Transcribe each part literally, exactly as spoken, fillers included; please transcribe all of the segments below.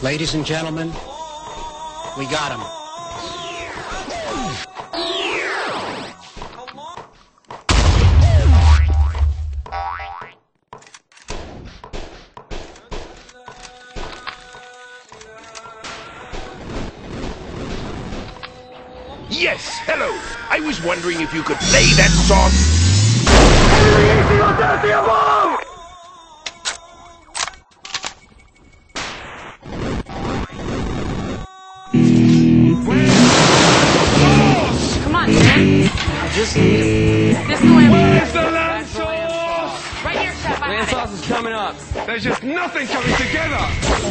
Ladies and gentlemen, we got him. Yes, hello. I was wondering if you could play that song. Come on, man. I just need it. This way. Where's the land sauce? Right here, Chef. I Land got sauce is coming up. There's just nothing coming together.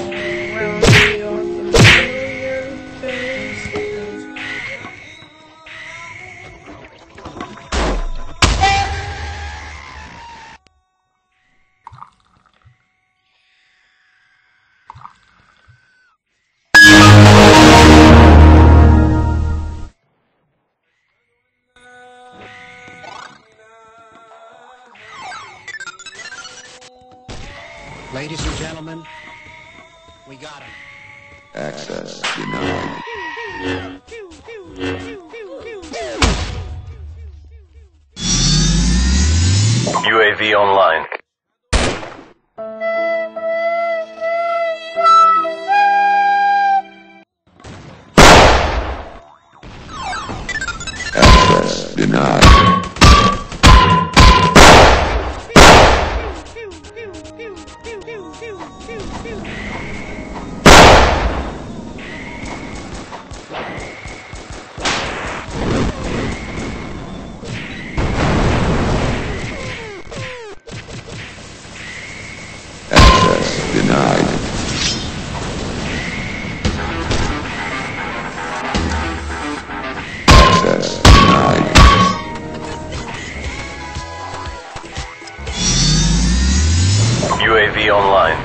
Ladies and gentlemen, we got him. Access denied. U A V online. Access denied. Access denied. Access denied. U A V online.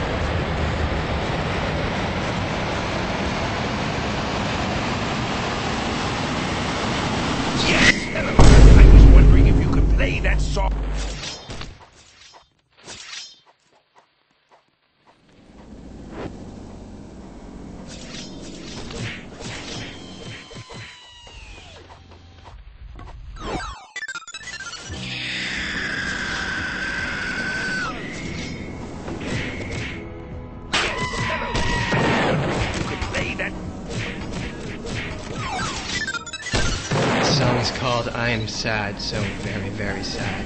Yes, hello. I was wondering if you could play that song. The song is called I Am Sad, so very, very sad.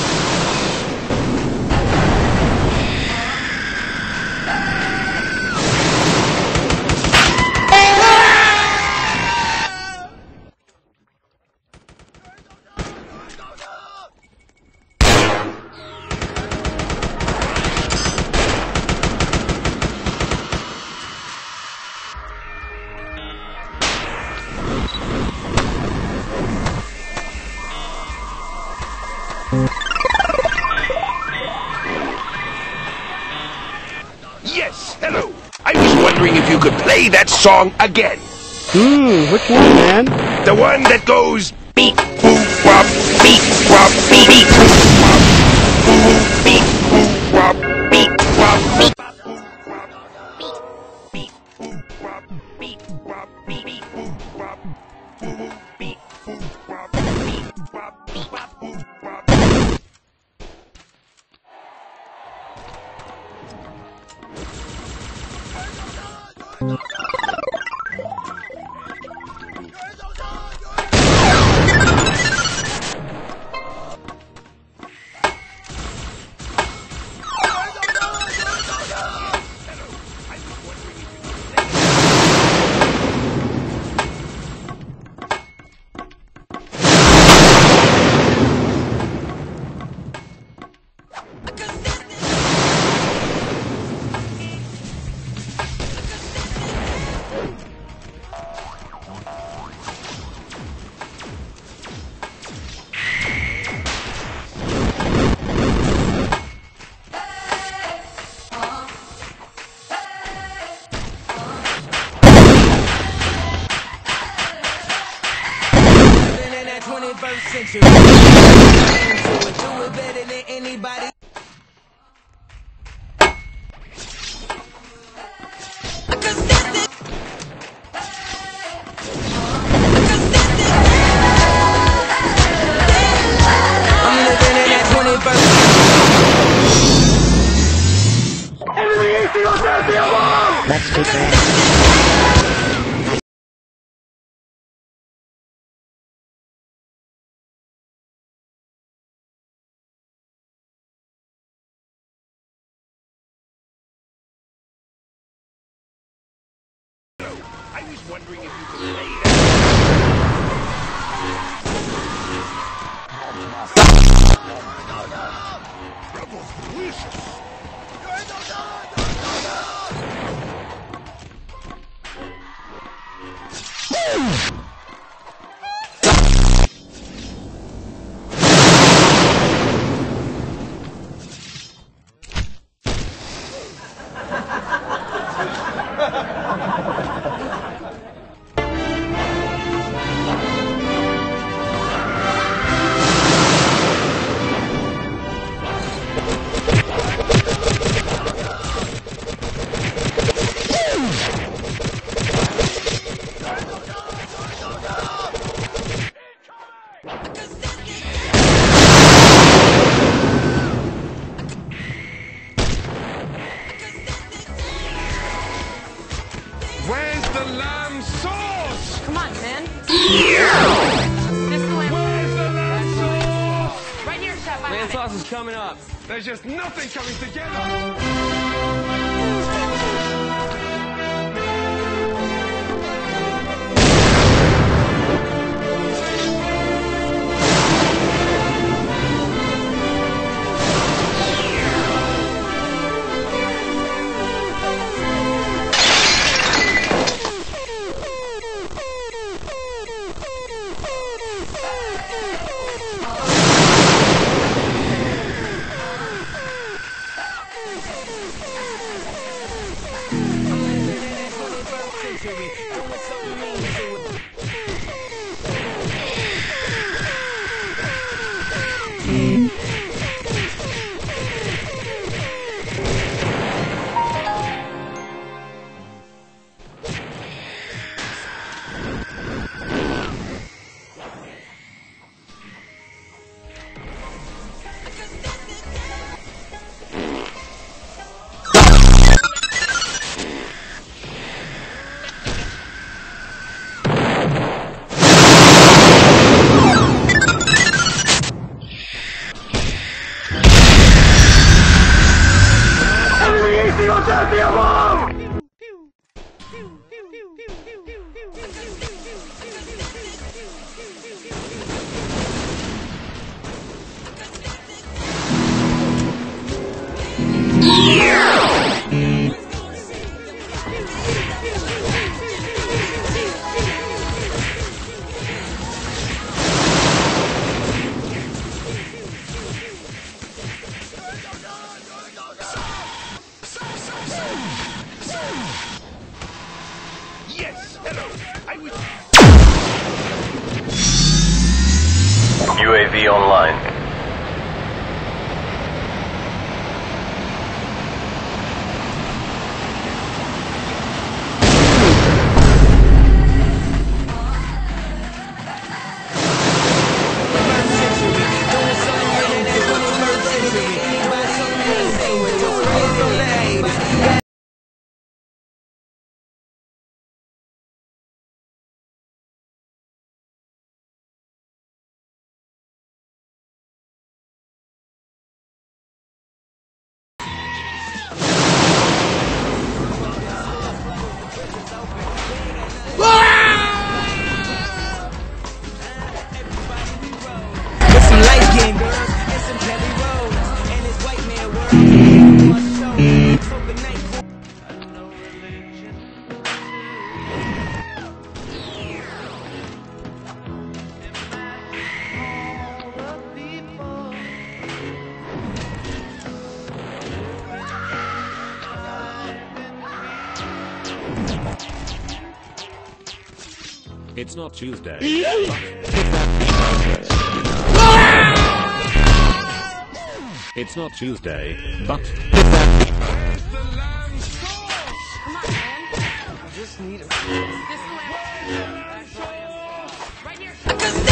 Yes, hello. I was wondering if you could play that song again. Hmm, which one, man? The one that goes beep boop wop beep wop beep beep boop wop beep boop wop beep wop beep beep boop wop beep wop beep beep boop wop beep boop wop beep wop beep wop boop wop. twenty-first century. Do it better than anybody. wondering if you could lay down. Where's the lamb sauce? Come on, man. This is the lamb. Where's the lamb sauce? Right here, chef. I Man have it. sauce is coming up. There's just nothing coming together. Yes, hello. I was... U A V online. It's not Tuesday. It's not Tuesday, but... Where's the lamb sauce? Come on, man. I just need a... This is the lamb. Right here, chef.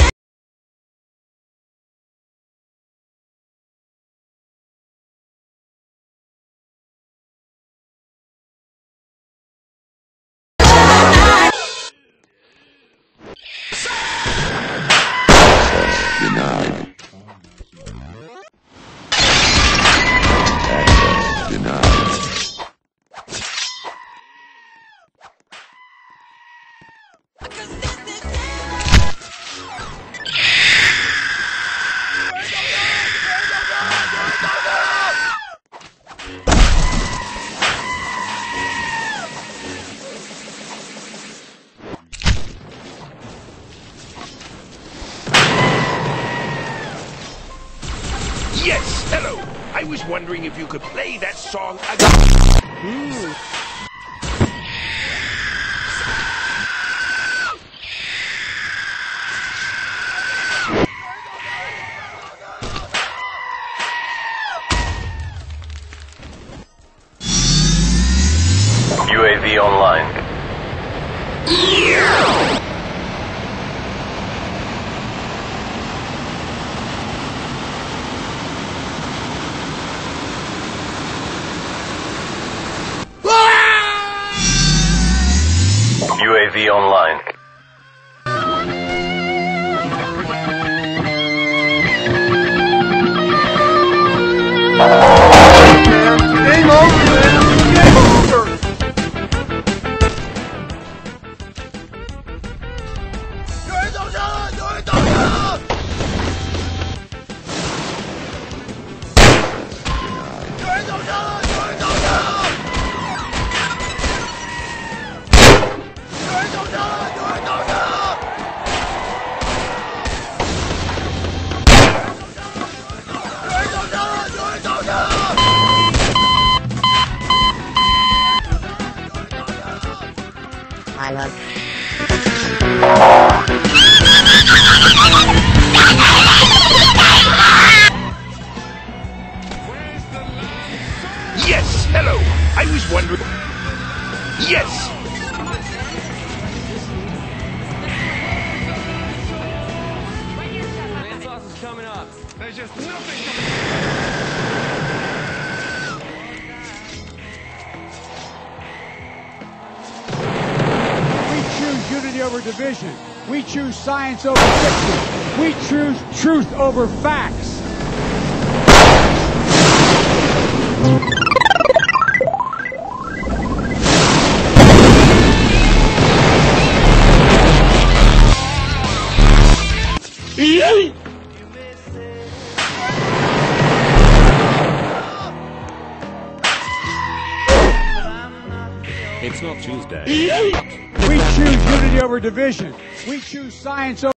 Denied. Access denied. Yes, hello. I was wondering if you could play that song again. U A V online. U A V online. Game over, man. Game over. I love. Yes, hello. I was wondering. Yes. Sauce is coming up. There's just nothing coming. Unity over division. We choose science over fiction. We choose truth over facts. It's not Tuesday. We choose unity over division. We choose science over